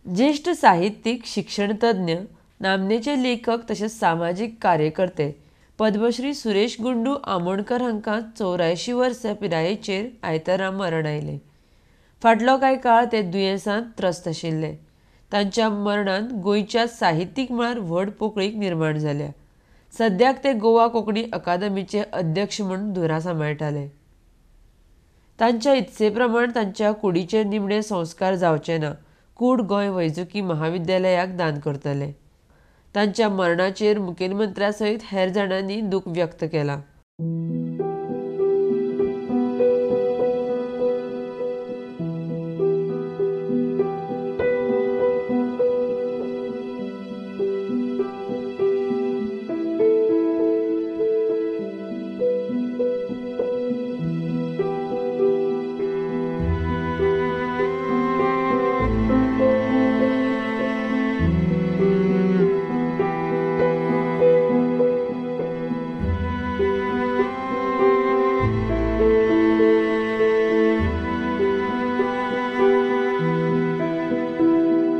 ज्येष्ठ साहित्यिक, शिक्षणतज्ञ, नामनेचे लेखक तसेच सामाजिक कार्यकर्ते पद्मश्री सुरेश गुंडू आमोणकर हांकां 84 वर्सां पिरायेचेर आयतारा मरण आयलें। फाटलो कांय काळ ते दुयेंसांत त्रस्त आशिल्ले। तांच्या मरणान गोंयच्या साहित्यीक मळार व्हड पोकळीक निर्माण जाल्या। सद्याक ते गोवा कोंकणी अकादमीचे अध्यक्ष म्हूण धुरा सांबाळटाले। तांच्या इत्से प्रमाण तांच्या कुडीचेर निमणे संस्कार जावचे ना, कूड गोंय वैजकी महाविद्यालयाक दान करतले। तांच्या मरणाचेर मुखेलमंत्र्या सयत हेर जाणांनी दूख व्यक्त केलां।